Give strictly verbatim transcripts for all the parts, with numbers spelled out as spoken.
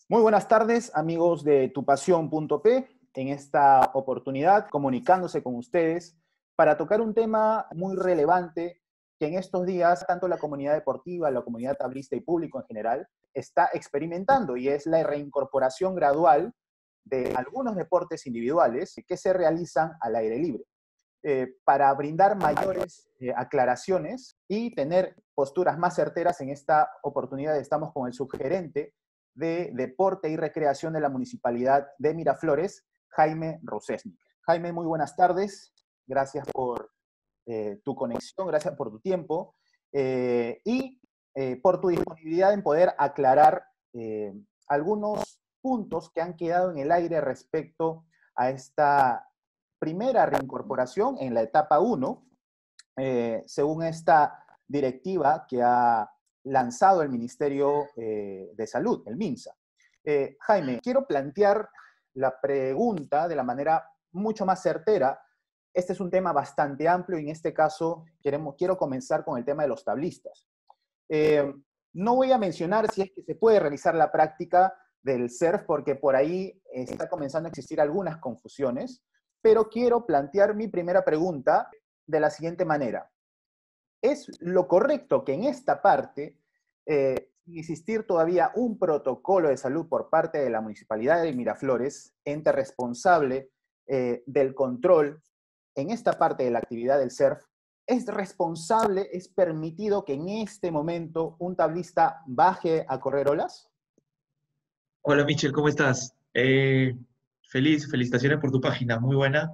Muy buenas tardes, amigos de tupasión punto pe. En esta oportunidad, comunicándose con ustedes para tocar un tema muy relevante que en estos días tanto la comunidad deportiva, la comunidad tablista y público en general está experimentando, y es la reincorporación gradual de algunos deportes individuales que se realizan al aire libre. Eh, para brindar mayores eh, aclaraciones y tener posturas más certeras, en esta oportunidad estamos con el subgerente de Deporte y Recreación de la Municipalidad de Miraflores, Jaime Rosesnik. Jaime, muy buenas tardes. Gracias por eh, tu conexión, gracias por tu tiempo eh, y eh, por tu disponibilidad en poder aclarar eh, algunos puntos que han quedado en el aire respecto a esta primera reincorporación en la etapa uno, eh, según esta directiva que ha lanzado el Ministerio eh, de Salud, el MINSA. Eh, Jaime, quiero plantear la pregunta de la manera mucho más certera. Este es un tema bastante amplio y en este caso queremos, quiero comenzar con el tema de los tablistas. Eh, no voy a mencionar si es que se puede realizar la práctica del surf, porque por ahí está comenzando a existir algunas confusiones, pero quiero plantear mi primera pregunta de la siguiente manera. ¿Es lo correcto que en esta parte, eh, sin existir todavía un protocolo de salud por parte de la Municipalidad de Miraflores, ente responsable eh, del control en esta parte de la actividad del surf, es responsable, es permitido que en este momento un tablista baje a correr olas? Hola Michel, ¿cómo estás? Eh, feliz, felicitaciones por tu página, muy buena.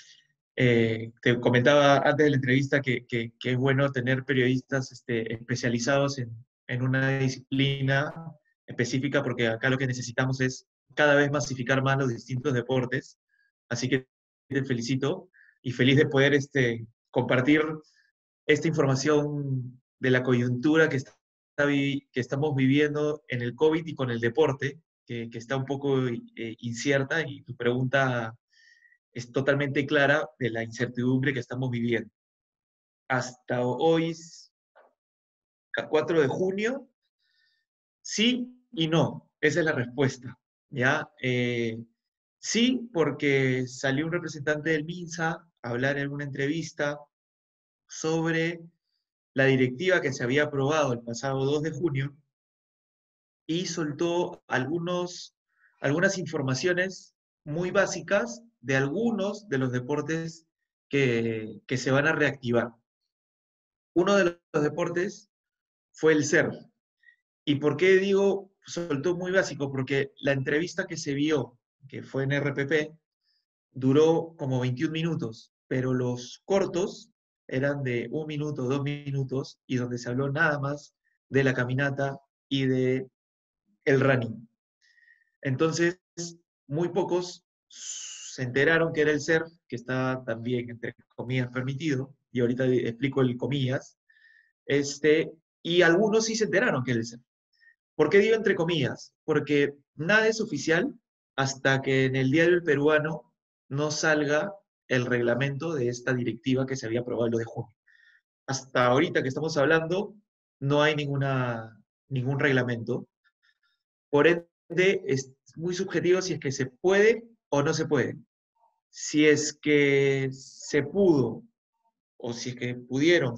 Eh, te comentaba antes de la entrevista que, que- que es bueno tener periodistas este, especializados en, en una disciplina específica, porque acá lo que necesitamos es cada vez masificar más los distintos deportes. Así que te felicito y feliz de poder este, compartir esta información de la coyuntura que, está, vi- que estamos viviendo en el COVID y con el deporte, que, que está un poco eh, incierta, y tu pregunta es totalmente clara de la incertidumbre que estamos viviendo. Hasta hoy, cuatro de junio, sí y no. Esa es la respuesta. ¿Ya? Eh, sí, porque salió un representante del MINSA a hablar en una entrevista sobre la directiva que se había aprobado el pasado dos de junio y soltó algunos, algunas informaciones muy básicas de algunos de los deportes que, que se van a reactivar. Uno de los deportes fue el surf. ¿Y por qué digo soltó muy básico? Porque la entrevista que se vio, que fue en R P P, duró como veintiún minutos, pero los cortos eran de un minuto, dos minutos, y donde se habló nada más de la caminata y de el running. Entonces, muy pocos se enteraron que era el surf, que está también, entre comillas, permitido, y ahorita explico el comillas, este, y algunos sí se enteraron que era el surf. ¿Por qué digo entre comillas? Porque nada es oficial hasta que en el diario El Peruano no salga el reglamento de esta directiva que se había aprobado el dos de junio. Hasta ahorita que estamos hablando, no hay ninguna, ningún reglamento. Por ende, es muy subjetivo si es que se puede o no se puede. Si es que se pudo o si es que pudieron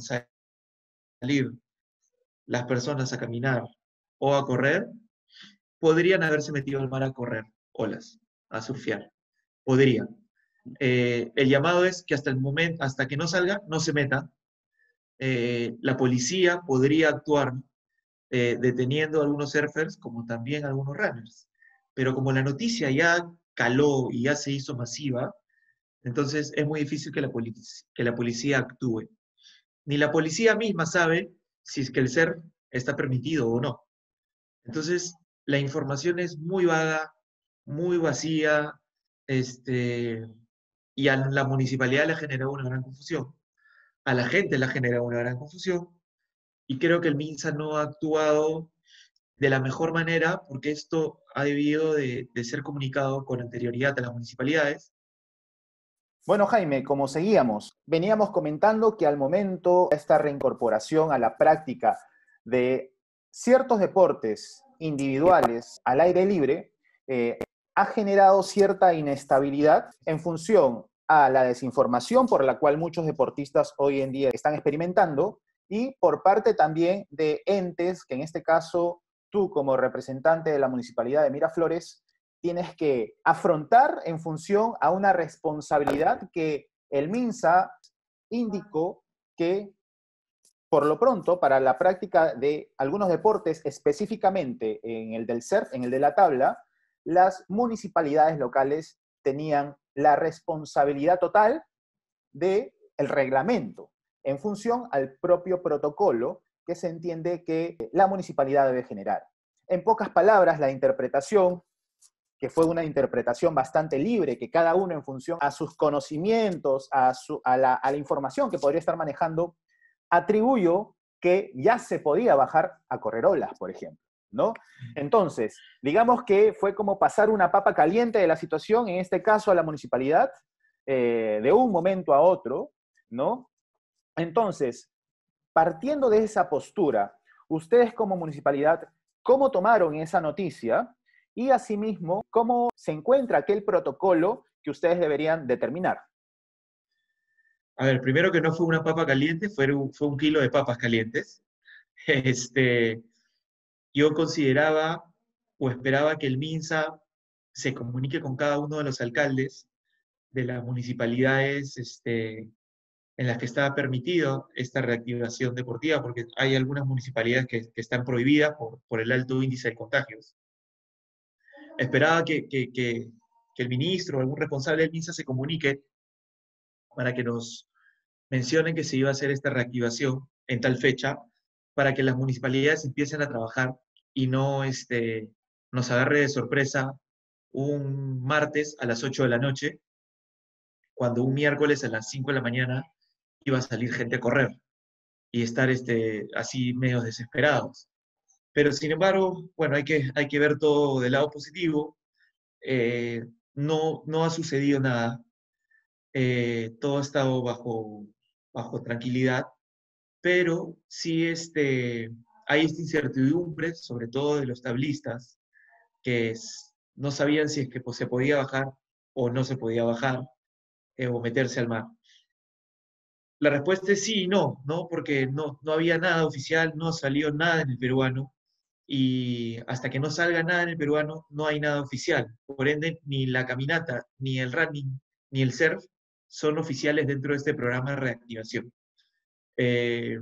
salir las personas a caminar o a correr, podrían haberse metido al mar a correr olas, a surfear. Podrían. Eh, el llamado es que hasta el momento, hasta que no salga, no se meta. Eh, la policía podría actuar eh, deteniendo a algunos surfers como también a algunos runners. Pero como la noticia ya caló y ya se hizo masiva, entonces es muy difícil que la, que la policía actúe. Ni la policía misma sabe si es que el surf está permitido o no. Entonces, la información es muy vaga, muy vacía, este, y a la municipalidad le ha generado una gran confusión, a la gente le ha generado una gran confusión, y creo que el MINSA no ha actuado de la mejor manera, porque esto ha debido de, de ser comunicado con anterioridad a las municipalidades. Bueno, Jaime, como seguíamos, veníamos comentando que al momento de esta reincorporación a la práctica de ciertos deportes individuales al aire libre eh, ha generado cierta inestabilidad en función a la desinformación por la cual muchos deportistas hoy en día están experimentando y por parte también de entes que en este caso tú como representante de la Municipalidad de Miraflores tienes que afrontar en función a una responsabilidad que el MINSA indicó que por lo pronto, para la práctica de algunos deportes, específicamente en el del surf, en el de la tabla, las municipalidades locales tenían la responsabilidad total del reglamento, en función al propio protocolo que se entiende que la municipalidad debe generar. En pocas palabras, la interpretación, que fue una interpretación bastante libre, que cada uno en función a sus conocimientos, a, su, a, la, a la información que podría estar manejando, atribuyo que ya se podía bajar a correr olas, por ejemplo, ¿no? Entonces, digamos que fue como pasar una papa caliente de la situación, en este caso a la municipalidad, eh, de un momento a otro, ¿no? Entonces, partiendo de esa postura, ustedes como municipalidad, ¿cómo tomaron esa noticia? Y asimismo, ¿cómo se encuentra aquel protocolo que ustedes deberían determinar? A ver, primero que no fue una papa caliente, fue un, fue un kilo de papas calientes. Este, yo consideraba o esperaba que el MINSA se comunique con cada uno de los alcaldes de las municipalidades este, en las que estaba permitido esta reactivación deportiva, porque hay algunas municipalidades que, que están prohibidas por, por el alto índice de contagios. Esperaba que, que, que, que el ministro o algún responsable del MINSA se comunique para que nos mencionen que se iba a hacer esta reactivación en tal fecha, para que las municipalidades empiecen a trabajar y no este, nos agarre de sorpresa un martes a las ocho de la noche, cuando un miércoles a las cinco de la mañana iba a salir gente a correr y estar este, así medios desesperados. Pero sin embargo, bueno, hay que, hay que ver todo del lado positivo. Eh, no, no ha sucedido nada. Eh, todo ha estado bajo, bajo tranquilidad, pero sí este, hay esta incertidumbre, sobre todo de los tablistas, que es, no sabían si es que pues, se podía bajar o no se podía bajar, eh, o meterse al mar. La respuesta es sí y no, ¿no? Porque no, no había nada oficial, no salió nada en el peruano, y hasta que no salga nada en el peruano, no hay nada oficial. Por ende, ni la caminata, ni el running, ni el surf son oficiales dentro de este programa de reactivación. Eh,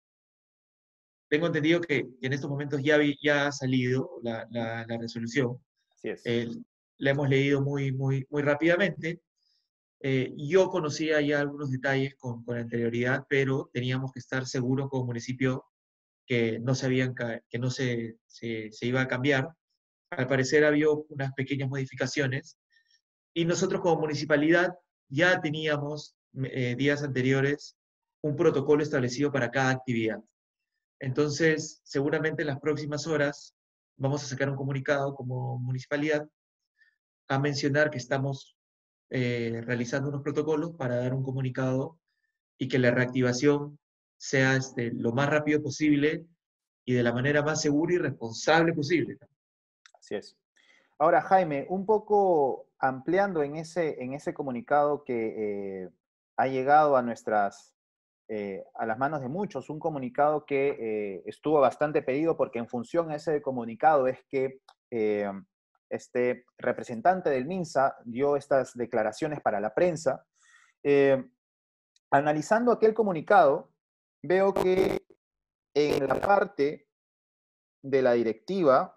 tengo entendido que, que en estos momentos ya, vi, ya ha salido la, la, la resolución. Así es. Eh, la hemos leído muy, muy, muy rápidamente. Eh, yo conocía ya algunos detalles con, con anterioridad, pero teníamos que estar seguros como municipio que no, se, habían, que no se, se, se iba a cambiar. Al parecer había unas pequeñas modificaciones y nosotros como municipalidad ya teníamos eh, días anteriores un protocolo establecido para cada actividad. Entonces, seguramente en las próximas horas vamos a sacar un comunicado como municipalidad a mencionar que estamos eh, realizando unos protocolos para dar un comunicado y que la reactivación sea este, lo más rápido posible y de la manera más segura y responsable posible. Así es. Ahora, Jaime, un poco ampliando en ese, en ese comunicado que eh, ha llegado a nuestras, eh, a las manos de muchos, un comunicado que eh, estuvo bastante pedido porque en función a ese comunicado es que eh, este representante del MINSA dio estas declaraciones para la prensa. Eh, analizando aquel comunicado, veo que en la parte de la directiva,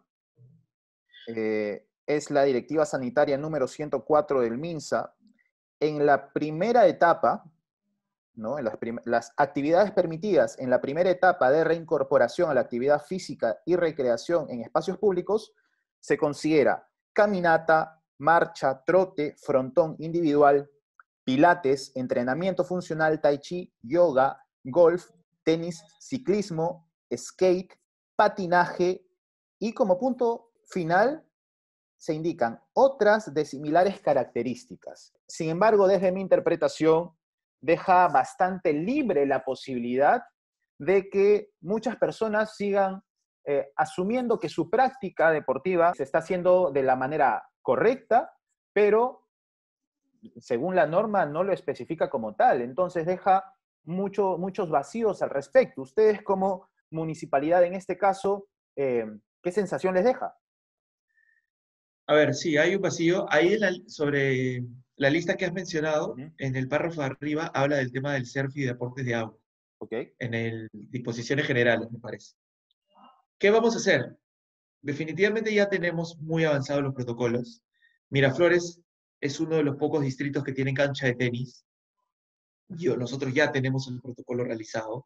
eh, es la directiva sanitaria número ciento cuatro del MINSA, en la primera etapa, ¿no? En las, las actividades permitidas en la primera etapa de reincorporación a la actividad física y recreación en espacios públicos, se considera caminata, marcha, trote, frontón individual, pilates, entrenamiento funcional, tai chi, yoga, golf, tenis, ciclismo, skate, patinaje y como punto final se indican otras de similares características. Sin embargo, desde mi interpretación, deja bastante libre la posibilidad de que muchas personas sigan eh, asumiendo que su práctica deportiva se está haciendo de la manera correcta, pero según la norma no lo especifica como tal. Entonces deja mucho, muchos vacíos al respecto. Ustedes como municipalidad en este caso, eh, ¿qué sensación les deja? A ver, sí, hay un vacío. Ahí en la- sobre la lista que has mencionado, Ujú. en el párrafo de arriba, habla del tema del surf y deportes de agua, ¿Ok? en el disposiciones generales, me parece. ¿Qué vamos a hacer? Definitivamente ya tenemos muy avanzados los protocolos. Miraflores es uno de los pocos distritos que tienen cancha de tenis. Yo, nosotros ya tenemos el protocolo realizado.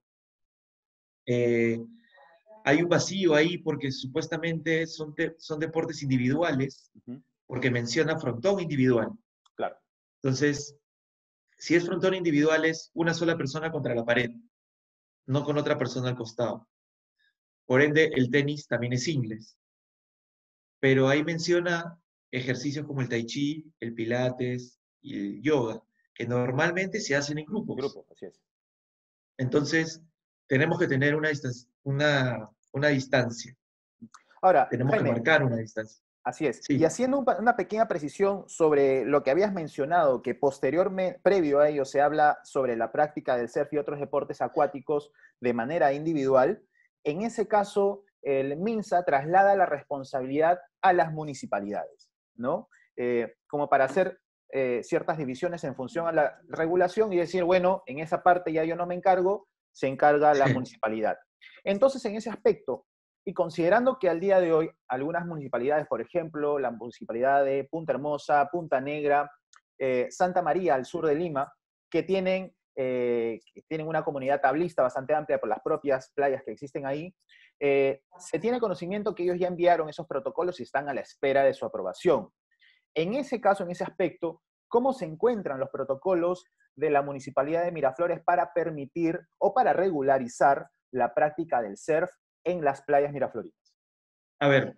Eh, Hay un vacío ahí porque supuestamente son, te- son deportes individuales, Ujú. porque menciona frontón individual. Claro. Entonces, si es frontón individual, es una sola persona contra la pared, no con otra persona al costado. Por ende, el tenis también es singles. Pero ahí menciona ejercicios como el tai chi, el pilates y el yoga, que normalmente se hacen en En grupos. grupo, así es. Entonces, tenemos que tener una, distan- una, una distancia, Ahora, tenemos que Jaime, marcar una distancia. así es. Y Sí, haciendo un pa- una pequeña precisión sobre lo que habías mencionado, que posteriormente, previo a ello, se habla sobre la práctica del surf y otros deportes acuáticos de manera individual. En ese caso, el MINSA traslada la responsabilidad a las municipalidades, ¿no? Eh, como para hacer eh, ciertas divisiones en función a la regulación y decir, bueno, en esa parte ya yo no me encargo, se encarga la municipalidad. Entonces, en ese aspecto, y considerando que al día de hoy algunas municipalidades, por ejemplo, la municipalidad de Punta Hermosa, Punta Negra, eh, Santa María, al sur de Lima, que tienen, eh, que tienen una comunidad tablista bastante amplia por las propias playas que existen ahí, eh, se tiene conocimiento que ellos ya enviaron esos protocolos y están a la espera de su aprobación. En ese caso, en ese aspecto, ¿cómo se encuentran los protocolos de la Municipalidad de Miraflores para permitir o para regularizar la práctica del surf en las playas miraflorinas? a ver,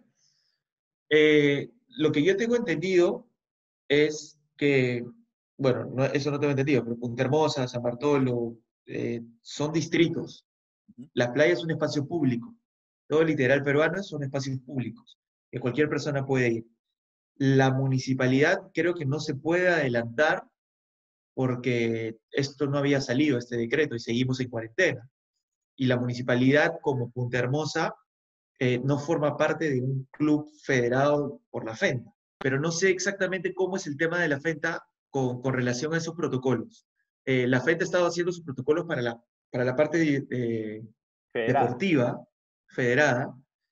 eh, lo que yo tengo entendido es que, bueno, no- eso no tengo entendido, pero Punta Hermosa, San Bartolo, eh, son distritos. Ujú. La playa es un espacio público. Todo el litoral peruano son espacios públicos, que cualquier persona puede ir. La municipalidad creo que no se puede adelantar porque esto no había salido, este decreto, y seguimos en cuarentena. Y la municipalidad, como Punta Hermosa, eh, no forma parte de un club federado por la FENTA. Pero no sé exactamente cómo es el tema de la FENTA con, con relación a esos protocolos. Eh, la FENTA ha estado haciendo sus protocolos para la, para la parte de, de, Federada. deportiva federada,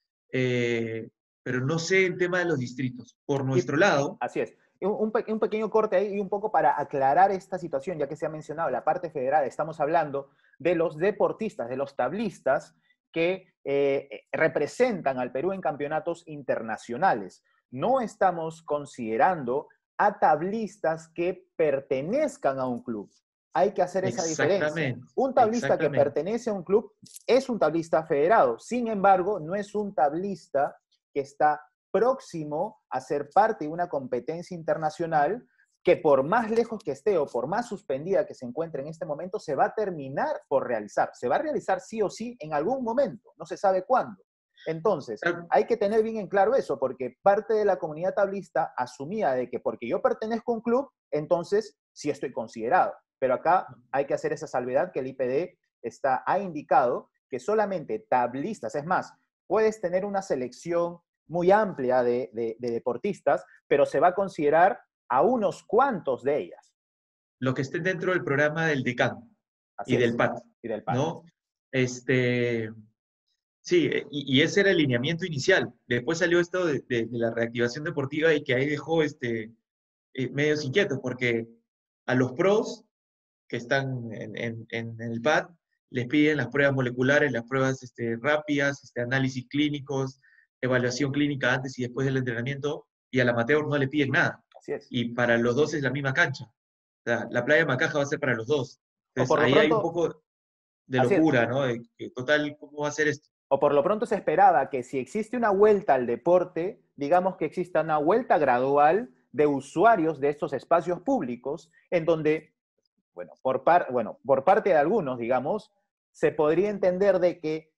eh, pero no sé el tema de los distritos. Por Y nuestro lado, así es. Un, un, un, pequeño corte ahí y un poco para aclarar esta situación, ya que se ha mencionado la parte federal, estamos hablando de los deportistas, de los tablistas que eh, representan al Perú en campeonatos internacionales. No estamos considerando a tablistas que pertenezcan a un club. Hay que hacer esa diferencia. exactamente, Un tablista que exactamente. pertenece a un club es un tablista federado. Sin embargo, no es un tablista que está próximo a ser parte de una competencia internacional que por más lejos que esté o por más suspendida que se encuentre en este momento, se va a terminar por realizar. Se va a realizar sí o sí en algún momento, no se sabe cuándo. Entonces, hay que tener bien en claro eso, porque parte de la comunidad tablista asumía de que porque yo pertenezco a un club, entonces sí estoy considerado. Pero acá hay que hacer esa salvedad que el I P D está, ha indicado que solamente tablistas, es más, puedes tener una selección muy amplia de, de, de deportistas, pero se va a considerar a unos cuantos de ellas. Los que estén dentro del programa del DECAN Así y del es, PAT, y del P A D. ¿no? Este, sí, eh, y, y ese era el lineamiento inicial. Después salió esto de, de- de la reactivación deportiva y que ahí dejó este, eh, medios inquietos, porque a los pros que están en, en- en el PAT les piden las pruebas moleculares, las pruebas este, rápidas, este, análisis clínicos, evaluación clínica antes y después del entrenamiento, y al amateur no le piden nada. Así es. Y para los dos es la misma cancha. O sea, la playa Macaja va a ser para los dos. O Entonces por lo ahí hay un pronto, poco de así es. locura, ¿no? De que, total, ¿cómo va a ser esto? O por lo pronto se esperaba que si existe una vuelta al deporte, digamos que exista una vuelta gradual de usuarios de estos espacios públicos, en donde, bueno, por, par, bueno, por parte de algunos, digamos, se podría entender de que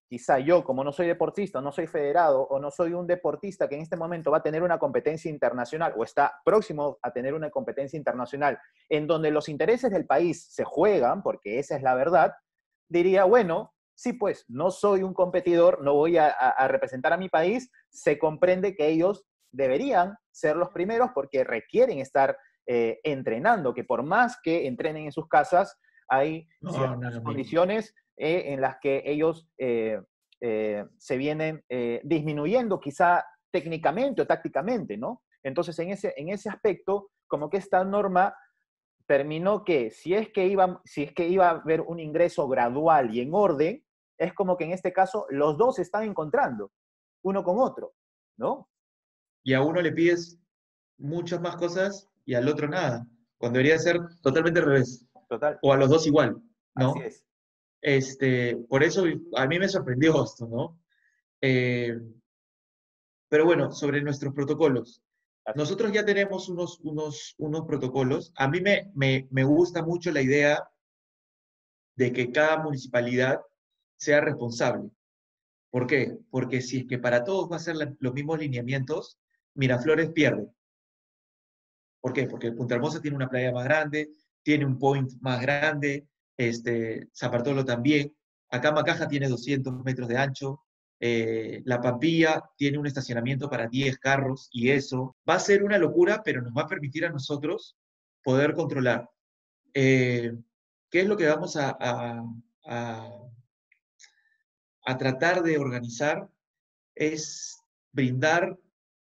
quizá yo, como no soy deportista, no soy federado o no soy un deportista que en este momento va a tener una competencia internacional o está próximo a tener una competencia internacional en donde los intereses del país se juegan, porque esa es la verdad, diría, bueno, sí, pues no soy un competidor, no voy a, a, a representar a mi país, se comprende que ellos deberían ser los primeros porque requieren estar eh, entrenando, que por más que entrenen en sus casas, hay No, no es ciertas lo mismo. condiciones eh, en las que ellos eh, eh, se vienen eh, disminuyendo quizá técnicamente o tácticamente, ¿no? Entonces, en ese, en ese aspecto, como que esta norma terminó que si es que, iba, si es que iba a haber un ingreso gradual y en orden, es como que en este caso los dos se están encontrando, uno con otro, ¿no? Y a uno le pides muchas más cosas y al otro nada, cuando debería ser totalmente al revés, Total, o a los dos igual, así ¿no? es. Este, por eso a mí me sorprendió esto, ¿no? Eh, pero bueno, sobre nuestros protocolos. Así es. Nosotros ya tenemos unos, unos, unos protocolos. A mí me, me, me gusta mucho la idea de que cada municipalidad sea responsable. ¿Por qué? Porque si es que para todos va a ser la- los mismos lineamientos, Miraflores pierde. ¿Por qué? Porque Punta Hermosa tiene una playa más grande, tiene un point más grande, este, San Bartolo también. Acá Macaja tiene doscientos metros de ancho, eh, La Pampilla tiene un estacionamiento para diez carros y eso va a ser una locura, pero nos va a permitir a nosotros poder controlar. Eh, ¿Qué es lo que vamos a, a, a, a tratar de organizar? Es brindar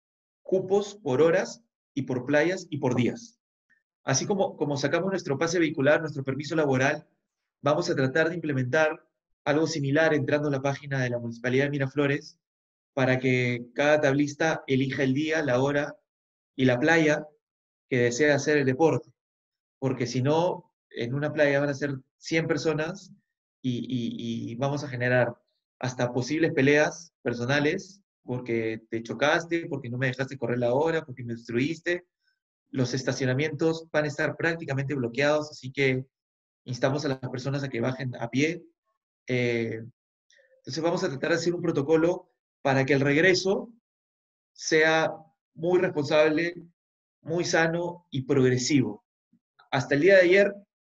cupos por horas y por playas y por días. Así como, como sacamos nuestro pase vehicular, nuestro permiso laboral, vamos a tratar de implementar algo similar entrando a la página de la Municipalidad de Miraflores para que cada tablista elija el día, la hora y la playa que desea hacer el deporte. Porque si no, en una playa van a ser cien personas y, y- y vamos a generar hasta posibles peleas personales porque te chocaste, porque no me dejaste correr la hora, porque me destruiste. Los estacionamientos van a estar prácticamente bloqueados, así que instamos a las personas a que bajen a pie. Eh, entonces vamos a tratar de hacer un protocolo para que el regreso sea muy responsable, muy sano y progresivo. Hasta el día de ayer,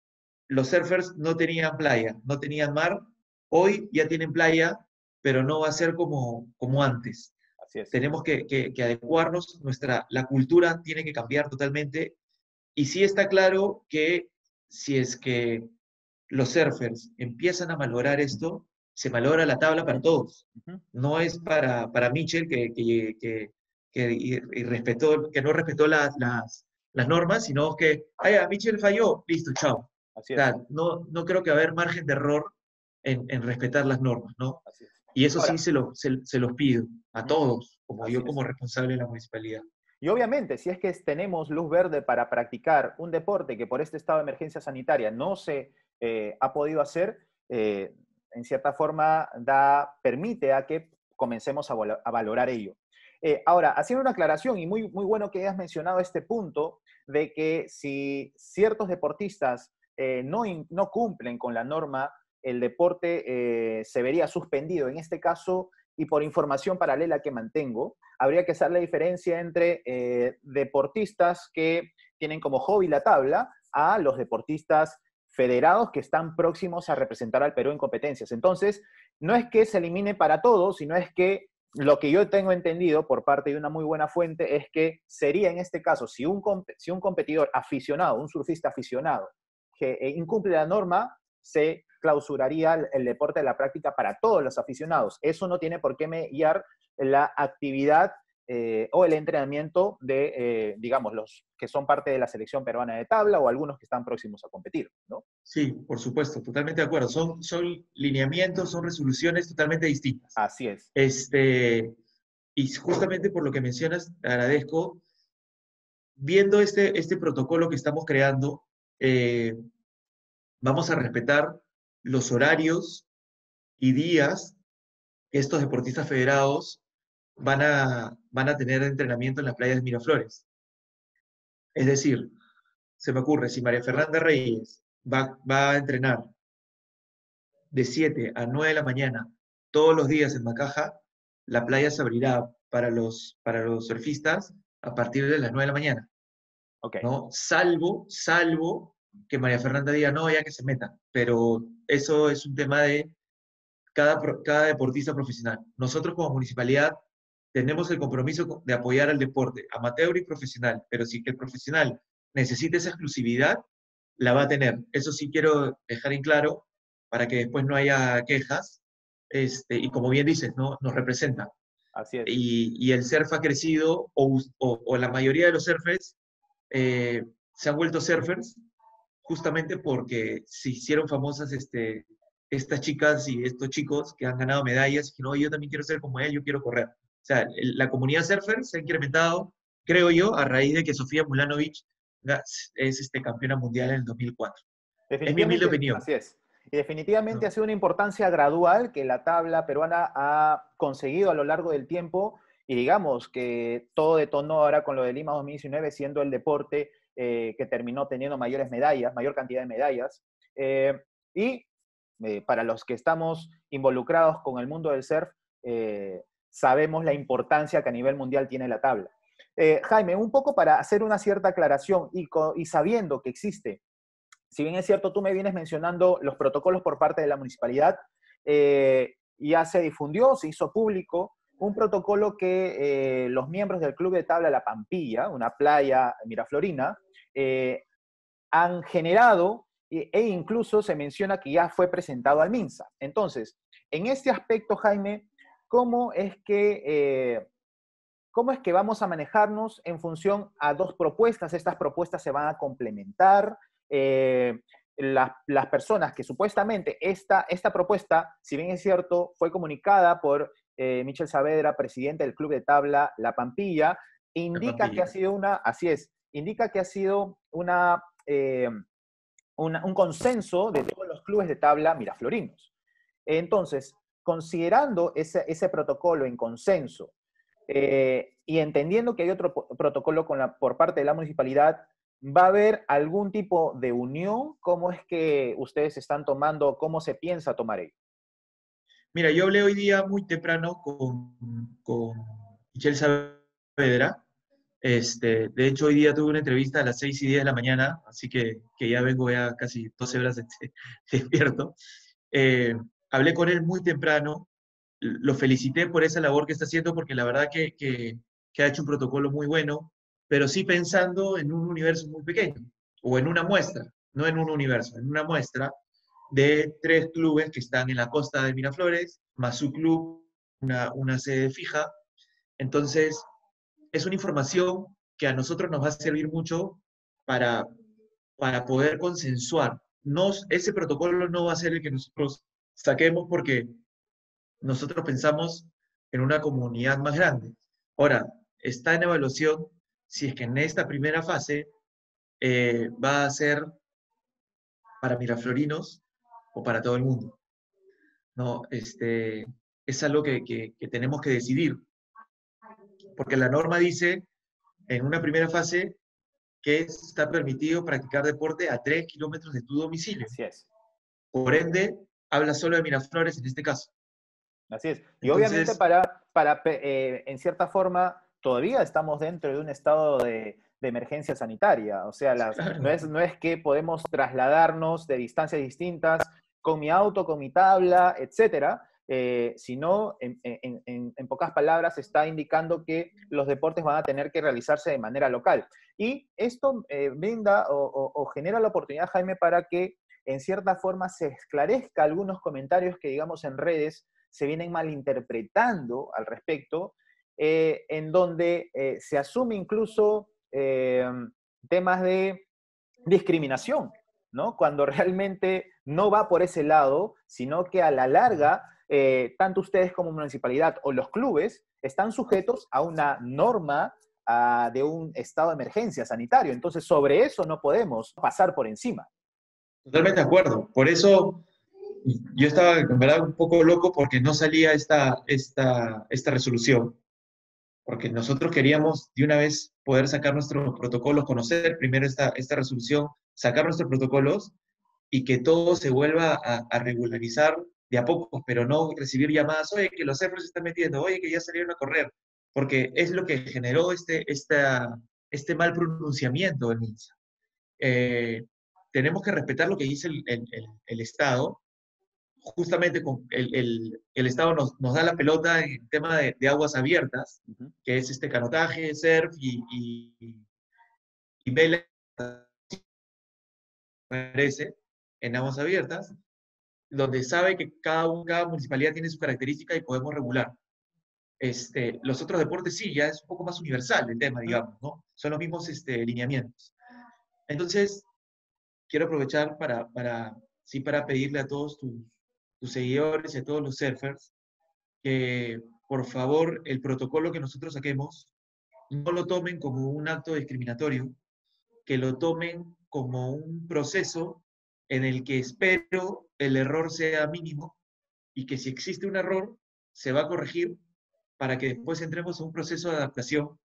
los surfers no tenían playa, no tenían mar. Hoy ya tienen playa, pero no va a ser como, como antes. Así es. Tenemos que, que, que adecuarnos, nuestra, la cultura tiene que cambiar totalmente. Y sí está claro que si es que los surfers empiezan a malograr esto, se malogra la tabla para todos. Ujú. No es para, para Mitchell que, que, que, que, y- y respetó, que no respetó las, las, las normas, sino que, ay, a Mitchell falló, listo, chao. O Así es. sea, no, no creo que va a haber margen de error en, en respetar las normas, ¿no? Así es. Y eso sí Ahora, se, lo, se, se los pido a ujú, todos, como así yo es. como responsable de la municipalidad. Y obviamente, si es que tenemos luz verde para practicar un deporte que por este estado de emergencia sanitaria no se eh, ha podido hacer, eh, en cierta forma da, permite a que comencemos a, vol- a valorar ello. Eh, ahora, haciendo una aclaración, y muy, muy bueno que hayas mencionado este punto, de que si ciertos deportistas eh, no, in- no cumplen con la norma, el deporte eh, se vería suspendido. En este caso, y por información paralela que mantengo, habría que hacer la diferencia entre eh, deportistas que tienen como hobby la tabla a los deportistas federados que están próximos a representar al Perú en competencias. Entonces, no es que se elimine para todos, sino es que lo que yo tengo entendido por parte de una muy buena fuente es que sería en este caso, si un, si un competidor aficionado, un surfista aficionado, que eh, incumple la norma, se clausuraría el, el deporte de la práctica para todos los aficionados. Eso no tiene por qué mediar la actividad eh, o el entrenamiento de, eh, digamos, los que son parte de la selección peruana de tabla o algunos que están próximos a competir, ¿no? Sí, por supuesto, totalmente de acuerdo. Son, son lineamientos, son resoluciones totalmente distintas. Así es. Este, y justamente por lo que mencionas, te agradezco. Viendo este, este protocolo que estamos creando, eh, vamos a respetar los horarios y días que estos deportistas federados van a, van a tener entrenamiento en las playas de Miraflores. Es decir, se me ocurre, si María Fernanda Reyes va, va a entrenar de siete a nueve de la mañana todos los días en Macaja, la playa se abrirá para los, para los surfistas a partir de las nueve de la mañana, Ok. ¿no? Salvo, salvo que María Fernanda diga, no, ya que se metan. Pero eso es un tema de cada, pro- cada deportista profesional. Nosotros como municipalidad tenemos el compromiso de apoyar al deporte, amateur y profesional, pero si el profesional necesita esa exclusividad, la va a tener. Eso sí quiero dejar en claro para que después no haya quejas. Este, y como bien dices, ¿no? Nos representa. Así es. Y, y el surf ha crecido, o, o, o la mayoría de los surfers eh, se han vuelto surfers justamente porque se hicieron famosas este, estas chicas y estos chicos que han ganado medallas y que no, yo también quiero ser como él, yo quiero correr. O sea, el- la comunidad surfer se ha incrementado, creo yo, a raíz de que Sofía Mulanovic ga- es este, campeona mundial en el dos mil cuatro. Es mi humilde Definitivamente, opinión, así es. Y definitivamente ha ¿no? sido una importancia gradual que la tabla peruana ha conseguido a lo largo del tiempo y digamos que todo detonó ahora con lo de Lima dos mil diecinueve siendo el deporte eh, que terminó teniendo mayores medallas, mayor cantidad de medallas. Eh, y eh, para los que estamos involucrados con el mundo del surf, eh, sabemos la importancia que a nivel mundial tiene la tabla. Eh, Jaime, un poco para hacer una cierta aclaración y, y sabiendo que existe, si bien es cierto, tú me vienes mencionando los protocolos por parte de la municipalidad, eh, ya se difundió, se hizo público un protocolo que eh, los miembros del Club de Tabla La Pampilla, una playa miraflorina, eh, han generado e, e incluso se menciona que ya fue presentado al MINSA. Entonces, en este aspecto, Jaime, ¿cómo es que... Eh, ¿Cómo es que vamos a manejarnos en función a dos propuestas? Estas propuestas se van a complementar. Eh, la, las personas que supuestamente esta, esta propuesta, si bien es cierto, fue comunicada por eh, Michel Saavedra, presidente del Club de Tabla La Pampilla, La indica que ha Pampilla. sido una, así es, indica que ha sido una, eh, una, un consenso de todos los clubes de tabla miraflorinos. Entonces, considerando ese, ese protocolo en consenso, eh, y entendiendo que hay otro protocolo con la, por parte de la municipalidad, ¿va a haber algún tipo de unión? ¿Cómo es que ustedes están tomando, cómo se piensa tomar ello? Mira, yo hablé hoy día muy temprano con, con Michelle Saavedra. Este, de hecho, hoy día tuve una entrevista a las seis y diez de la mañana, así que, que ya vengo ya casi doce horas este, despierto. Eh, Hablé con él muy temprano, lo felicité por esa labor que está haciendo, porque la verdad que, que, que ha hecho un protocolo muy bueno, pero sí pensando en un universo muy pequeño, o en una muestra, no en un universo, en una muestra de tres clubes que están en la costa de Miraflores, más su club, una, una sede fija. Entonces, es una información que a nosotros nos va a servir mucho para, para poder consensuar. Nos, ese protocolo no va a ser el que nosotros saquemos porque nosotros pensamos en una comunidad más grande. Ahora, está en evaluación si es que en esta primera fase eh, va a ser para miraflorinos o para todo el mundo. ¿No? Este, es algo que, que, que tenemos que decidir, porque la norma dice en una primera fase que está permitido practicar deporte a tres kilómetros de tu domicilio. Así es. Por ende, habla solo de Miraflores en este caso. Así es. Y obviamente Entonces, para, para eh, en cierta forma, todavía estamos dentro de un estado de, de emergencia sanitaria. O sea, las, no, claro, es, no es que podemos trasladarnos de distancias distintas con mi auto, con mi tabla, etcétera, eh, sino, en, en, en, en pocas palabras, está indicando que los deportes van a tener que realizarse de manera local. Y esto eh, brinda o, o, o genera la oportunidad, Jaime, para que en cierta forma se esclarezca algunos comentarios que, digamos, en redes se vienen malinterpretando al respecto, eh, en donde eh, se asume incluso eh, temas de discriminación, ¿no? Cuando realmente no va por ese lado, sino que a la larga, eh, tanto ustedes como municipalidad o los clubes están sujetos a una norma uh, de un estado de emergencia sanitario. Entonces, sobre eso no podemos pasar por encima. totalmente de acuerdo. Por eso yo estaba en verdad un poco loco porque no salía esta, esta, esta resolución. Porque nosotros queríamos de una vez poder sacar nuestros protocolos, conocer primero esta, esta resolución, sacar nuestros protocolos y que todo se vuelva a, a regularizar de a pocos, pero no recibir llamadas, oye, que los surfers se están metiendo, oye, que ya salieron a correr, porque es lo que generó este, esta, este mal pronunciamiento en MINSA. Eh, tenemos que respetar lo que dice el, el, el, el Estado. Justamente con el, el, el Estado nos, nos da la pelota en el tema de, de aguas abiertas, Ujú. que es este canotaje, surf y, y, y vela, parece, en aguas abiertas, donde sabe que cada, un, cada municipalidad tiene su característica y podemos regular. Este, los otros deportes sí, ya es un poco más universal el tema, digamos, ¿no? Son los mismos este, lineamientos. Entonces, quiero aprovechar para, para, sí, para pedirle a todos tus, tus seguidores y a todos los surfers que, por favor, el protocolo que nosotros saquemos no lo tomen como un acto discriminatorio, que lo tomen como un proceso en el que espero el error sea mínimo y que si existe un error, se va a corregir para que después entremos en un proceso de adaptación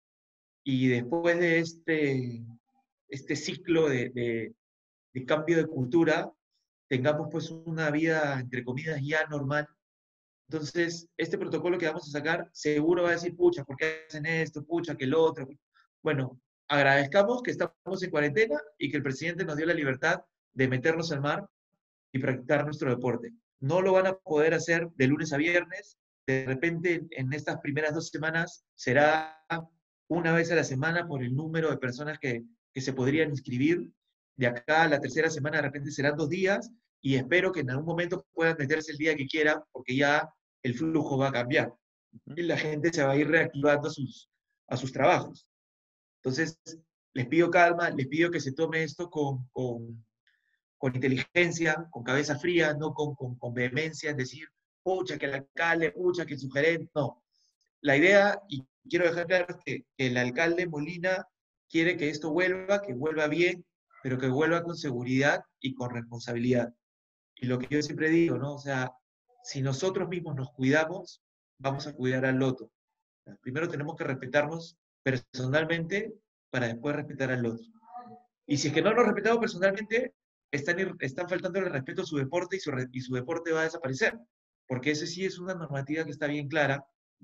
y después de este, este ciclo de, de, de cambio de cultura, tengamos pues una vida, entre comillas, ya normal. Entonces, este protocolo que vamos a sacar seguro va a decir, pucha, ¿por qué hacen esto? Pucha, que el otro. Bueno, agradezcamos que estamos en cuarentena y que el presidente nos dio la libertad de meternos al mar y practicar nuestro deporte. No lo van a poder hacer de lunes a viernes. De repente, en estas primeras dos semanas, será una vez a la semana por el número de personas que, que se podrían inscribir. De acá a la tercera semana, de repente serán dos días y espero que en algún momento puedan meterse el día que quieran, porque ya el flujo va a cambiar y la gente se va a ir reactivando a sus, a sus trabajos. Entonces, les pido calma, les pido que se tome esto con, con, con inteligencia, con cabeza fría, no con, con, con vehemencia, es decir, pucha, que el alcalde, pucha, que el sugerente, no. La idea, y quiero dejar claro, es que, que el alcalde Molina quiere que esto vuelva, que vuelva bien, pero que vuelva con seguridad y con responsabilidad. Y lo que yo siempre digo, ¿no? O sea, si nosotros mismos nos cuidamos, vamos a cuidar al otro. Primero tenemos que respetarnos personalmente para después respetar al otro. Y si es que no nos respetamos personalmente, están, están faltando el respeto a su deporte y su, y su deporte va a desaparecer. Porque ese sí es una normativa que está bien clara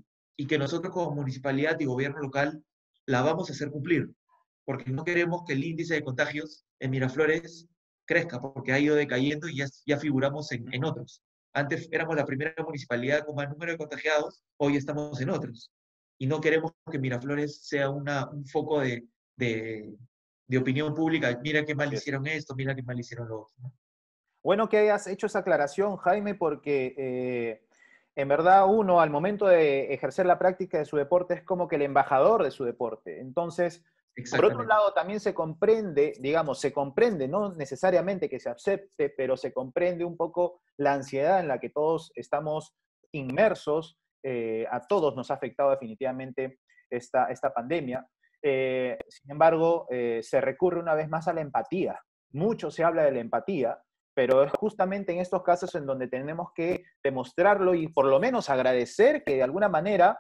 y que nosotros como municipalidad y gobierno local la vamos a hacer cumplir. Porque no queremos que el índice de contagios en Miraflores crezca, porque ha ido decayendo y ya, ya figuramos en, en otros. Antes éramos la primera municipalidad con más número de contagiados, hoy estamos en otros. Y no queremos que Miraflores sea una, un foco de, de, de opinión pública. Mira qué mal Yes. hicieron esto, mira qué mal hicieron lo otro, ¿no? Bueno que hayas hecho esa aclaración, Jaime, porque eh, en verdad uno al momento de ejercer la práctica de su deporte es como que el embajador de su deporte. Entonces, por otro Exactamente. lado, también se comprende, digamos, se comprende, no necesariamente que se acepte, pero se comprende un poco la ansiedad en la que todos estamos inmersos. Eh, a todos nos ha afectado definitivamente esta, esta pandemia. Eh, sin embargo, eh, se recurre una vez más a la empatía. Mucho se habla de la empatía, pero es justamente en estos casos en donde tenemos que demostrarlo y por lo menos agradecer que de alguna manera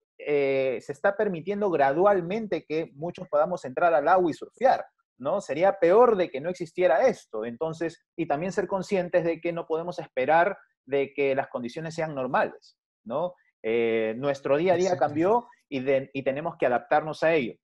eh, se está permitiendo gradualmente que muchos podamos entrar al agua y surfear, ¿no? Sería peor de que no existiera esto. Entonces, y también ser conscientes de que no podemos esperar de que las condiciones sean normales, ¿no? Eh, nuestro día a día Exactamente. cambió y, de, y tenemos que adaptarnos a ello.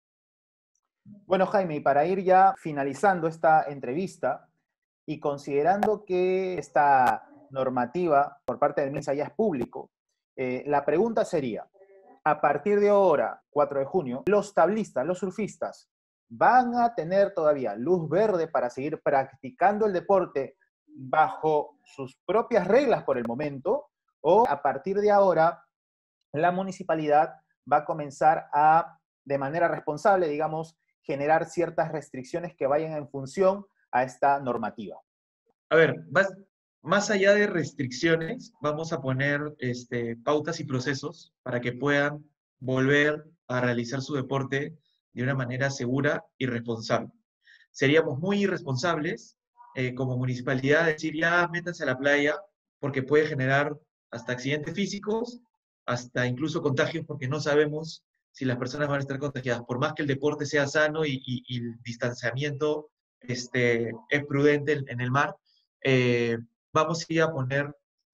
Bueno, Jaime, y para ir ya finalizando esta entrevista y considerando que esta normativa por parte del MINSA ya es público, eh, la pregunta sería, a partir de ahora, cuatro de junio, los tablistas, los surfistas, ¿van a tener todavía luz verde para seguir practicando el deporte bajo sus propias reglas por el momento? ¿O a partir de ahora la municipalidad va a comenzar a, de manera responsable, digamos, generar ciertas restricciones que vayan en función a esta normativa? A ver, más, más allá de restricciones, vamos a poner este, pautas y procesos para que puedan volver a realizar su deporte de una manera segura y responsable. Seríamos muy irresponsables eh, como municipalidad decir ya métanse a la playa porque puede generar hasta accidentes físicos, hasta incluso contagios porque no sabemos si las personas van a estar contagiadas. Por más que el deporte sea sano y, y, y el distanciamiento este, es prudente en, en el mar, eh, vamos a ir a poner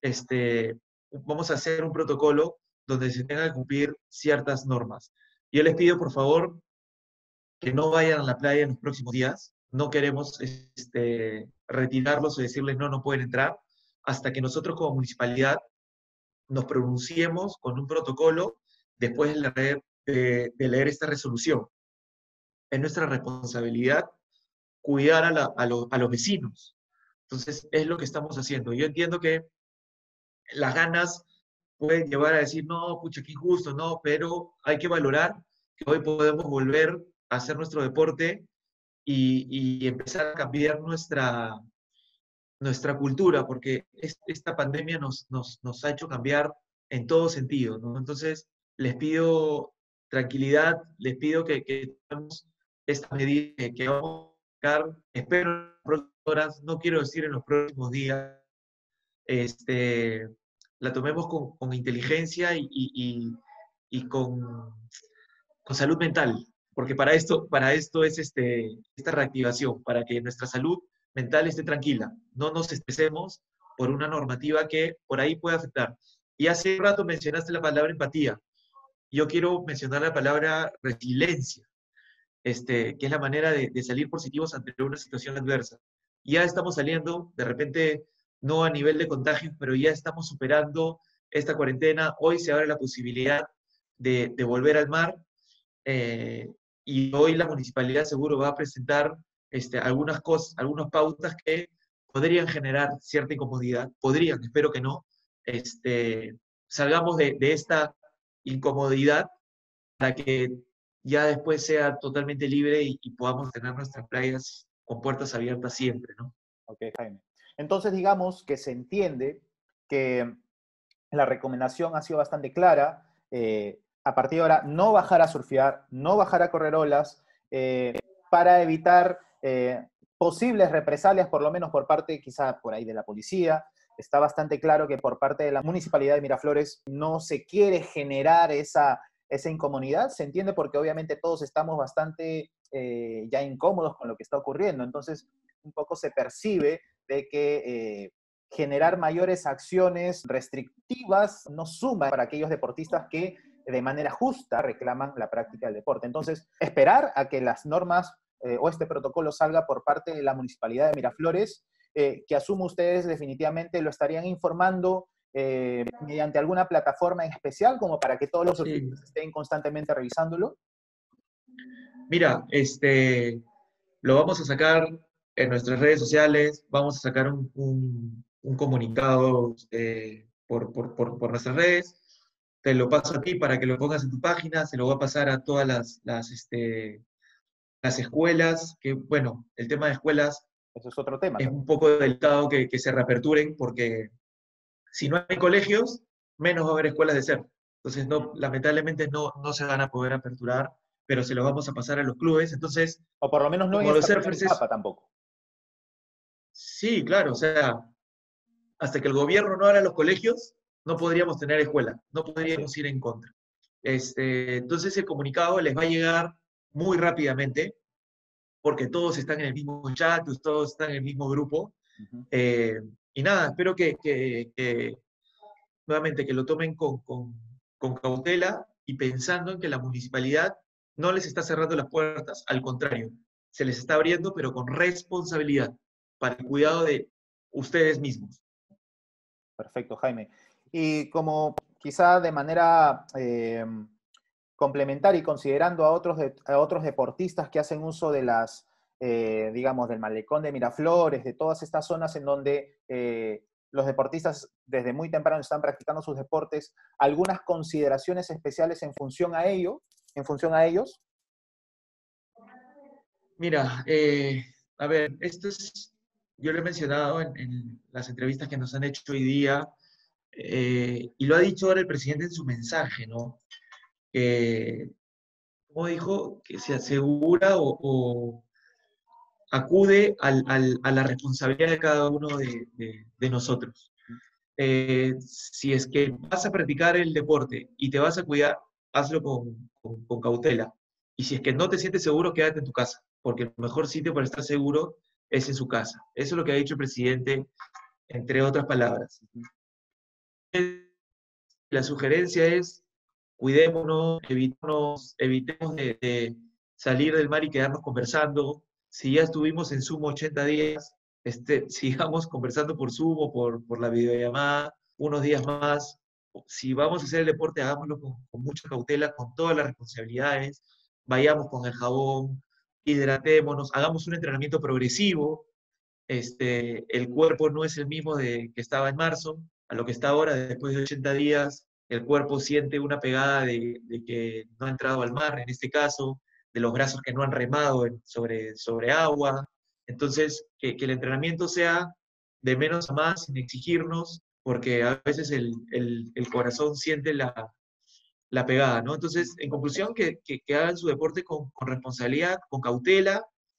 este, vamos a hacer un protocolo donde se tengan que cumplir ciertas normas. Yo les pido, por favor, que no vayan a la playa en los próximos días. No queremos este, retirarlos o decirles no, no pueden entrar, hasta que nosotros como municipalidad nos pronunciemos con un protocolo después de leer, de, de leer esta resolución. Es nuestra responsabilidad cuidar a, la, a, lo, a los vecinos. Entonces, es lo que estamos haciendo. Yo entiendo que las ganas pueden llevar a decir, no, pucha, qué injusto, no, pero hay que valorar que hoy podemos volver a hacer nuestro deporte y, y empezar a cambiar nuestra, nuestra cultura, porque es, esta pandemia nos, nos, nos ha hecho cambiar en todo sentido, ¿no? Entonces, les pido tranquilidad, les pido que, que tomemos esta medida que que vamos a sacar, espero en las próximas horas, no quiero decir en los próximos días, este, la tomemos con, con inteligencia y, y, y, y con, con salud mental, porque para esto, para esto es este, esta reactivación, para que nuestra salud mental esté tranquila, no nos estresemos por una normativa que por ahí puede afectar. Y hace rato mencionaste la palabra empatía, yo quiero mencionar la palabra resiliencia, este, que es la manera de, de salir positivos ante una situación adversa. Ya estamos saliendo, de repente, no a nivel de contagios, pero ya estamos superando esta cuarentena. Hoy se abre la posibilidad de, de volver al mar eh, y hoy la municipalidad seguro va a presentar este, algunas cosas, algunas pautas que podrían generar cierta incomodidad, podrían, espero que no, este, salgamos de, de esta incomodidad para que ya después sea totalmente libre y, y podamos tener nuestras playas con puertas abiertas siempre, ¿no? Ok, Jaime. Entonces, digamos que se entiende que la recomendación ha sido bastante clara. Eh, a partir de ahora, no bajar a surfear, no bajar a correr olas, eh, para evitar eh, posibles represalias, por lo menos por parte, quizá por ahí, de la policía. Está bastante claro que por parte de la Municipalidad de Miraflores no se quiere generar esa, esa incomodidad. Se entiende porque obviamente todos estamos bastante eh, ya incómodos con lo que está ocurriendo. Entonces, un poco se percibe de que eh, generar mayores acciones restrictivas no suma para aquellos deportistas que de manera justa reclaman la práctica del deporte. Entonces, esperar a que las normas eh, o este protocolo salga por parte de la Municipalidad de Miraflores, eh, que asumo ustedes definitivamente lo estarían informando eh, mediante alguna plataforma en especial, como para que todos los Sí. surfistas estén constantemente revisándolo. Mira, este, lo vamos a sacar en nuestras redes sociales, vamos a sacar un, un, un comunicado eh, por, por, por, por nuestras redes, te lo paso a ti para que lo pongas en tu página, se lo voy a pasar a todas las, las, este, las escuelas, que bueno, el tema de escuelas Eso es otro tema es también. un poco delicado que, que se reaperturen, porque si no hay colegios, menos va a haber escuelas de surf. Entonces, no, lamentablemente no, no se van a poder aperturar, pero se los vamos a pasar a los clubes. Entonces, O por lo menos no en como los esta primera surfers es, etapa tampoco. sí, claro, o sea, hasta que el gobierno no abra los colegios, no podríamos tener escuela, no ¿Así? podríamos ir en contra. Este, entonces, el comunicado les va a llegar muy rápidamente, porque todos están en el mismo chat, todos están en el mismo grupo. Uh-huh. Eh, y nada, espero que, que, que nuevamente que lo tomen con, con, con cautela y pensando en que la municipalidad no les está cerrando las puertas, al contrario, se les está abriendo, pero con responsabilidad, para el cuidado de ustedes mismos. Perfecto, Jaime. Y como quizá de manera eh, complementar y considerando a otros, de, a otros deportistas que hacen uso de las, eh, digamos, del malecón de Miraflores, de todas estas zonas en donde eh, los deportistas desde muy temprano están practicando sus deportes, algunas consideraciones especiales en función a ello, en función a ellos. Mira, eh, a ver, esto es, yo lo he mencionado en, en las entrevistas que nos han hecho hoy día, eh, y lo ha dicho ahora el presidente en su mensaje, ¿no? Que, como dijo, que se asegura o, o acude al, al, a la responsabilidad de cada uno de, de, de nosotros. Eh, si es que vas a practicar el deporte y te vas a cuidar, hazlo con, con, con cautela. Y si es que no te sientes seguro, quédate en tu casa, porque el mejor sitio para estar seguro es en su casa. Eso es lo que ha dicho el presidente, entre otras palabras. La sugerencia es, cuidémonos, evitemos, evitemos de, de salir del mar y quedarnos conversando. Si ya estuvimos en Zoom ochenta días, este, sigamos conversando por Zoom o por, por la videollamada unos días más. Si vamos a hacer el deporte, hagámoslo con, con mucha cautela, con todas las responsabilidades. Vayamos con el jabón, hidratémonos, hagamos un entrenamiento progresivo. Este, el cuerpo no es el mismo de que estaba en marzo, a lo que está ahora, después de ochenta días, el cuerpo siente una pegada de, de que no ha entrado al mar, en este caso, de los brazos que no han remado en- sobre, sobre agua. Entonces, que, que el entrenamiento sea de menos a más, sin exigirnos, porque a veces el, el- el corazón siente la, la pegada, ¿no? Entonces, en conclusión, que, que, que hagan su deporte con, con responsabilidad, con cautela,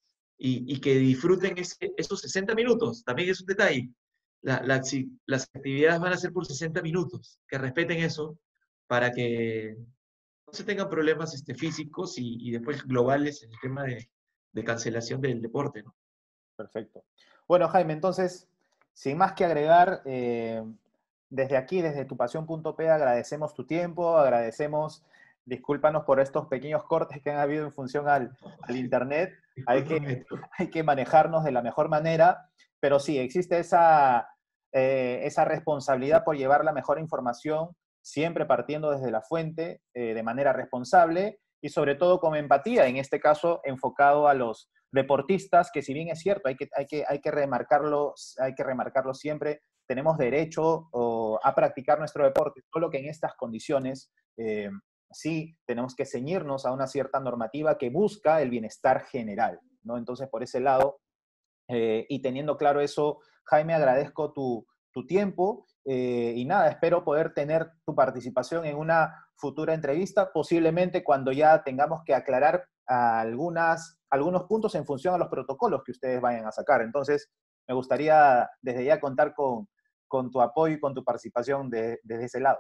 y, y que disfruten ese- esos sesenta minutos. También es un detalle. La- la acti- las actividades van a ser por sesenta minutos. Que respeten eso para que no se tengan problemas este, físicos y, y después globales en el tema de, de cancelación del deporte, ¿no? Perfecto. Bueno, Jaime, entonces, sin más que agregar, eh, desde aquí, desde tupasión.p, agradecemos tu tiempo, agradecemos, discúlpanos por estos pequeños cortes que han habido en función al, al Internet. Hay que, Discúlpame. hay que manejarnos de la mejor manera, pero sí, existe esa, eh, esa responsabilidad por llevar la mejor información, siempre partiendo desde la fuente, eh, de manera responsable y sobre todo con empatía, en este caso enfocado a los deportistas, que si bien es cierto, hay que, hay que, hay que, remarcarlo, hay que remarcarlo siempre, tenemos derecho o, a practicar nuestro deporte, solo que en estas condiciones eh, sí tenemos que ceñirnos a una cierta normativa que busca el bienestar general, ¿no? Entonces, por ese lado, eh, y teniendo claro eso, Jaime, agradezco tu, tu tiempo eh, y nada, espero poder tener tu participación en una futura entrevista, posiblemente cuando ya tengamos que aclarar algunas, algunos puntos en función a los protocolos que ustedes vayan a sacar. Entonces, me gustaría desde ya contar con, con tu apoyo y con tu participación de, desde ese lado.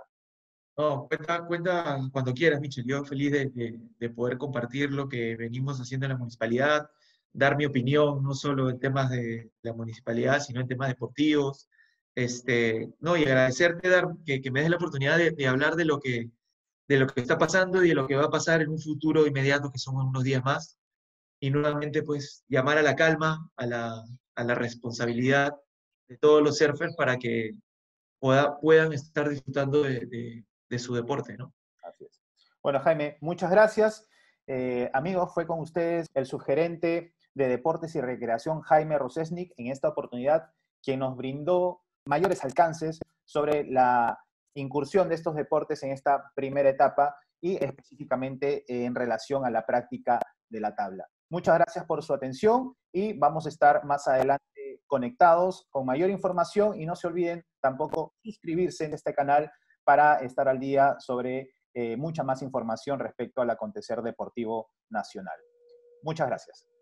No, cuenta, cuenta cuando quieras, Michel. Yo feliz de, de- de poder compartir lo que venimos haciendo en la municipalidad, dar mi opinión, no solo en temas de la municipalidad, sino en temas deportivos. Este, no, y agradecerte, Dar, que, que me des la oportunidad de, de hablar de lo que, de lo que está pasando y de lo que va a pasar en un futuro inmediato, que son unos días más. Y nuevamente, pues, llamar a la calma, a la, a la responsabilidad de todos los surfers para que pueda- puedan estar disfrutando de, de de su deporte, ¿no? Así es. Bueno, Jaime, muchas gracias. Eh, amigos, fue con ustedes el subgerente de Deportes y Recreación, Jaime Rosesnik, en esta oportunidad, quien nos brindó mayores alcances sobre la incursión de estos deportes en esta primera etapa y específicamente en relación a la práctica de la tabla. Muchas gracias por su atención y vamos a estar más adelante conectados con mayor información y no se olviden tampoco suscribirse en este canal para estar al día sobre eh, mucha más información respecto al acontecer deportivo nacional. Muchas gracias.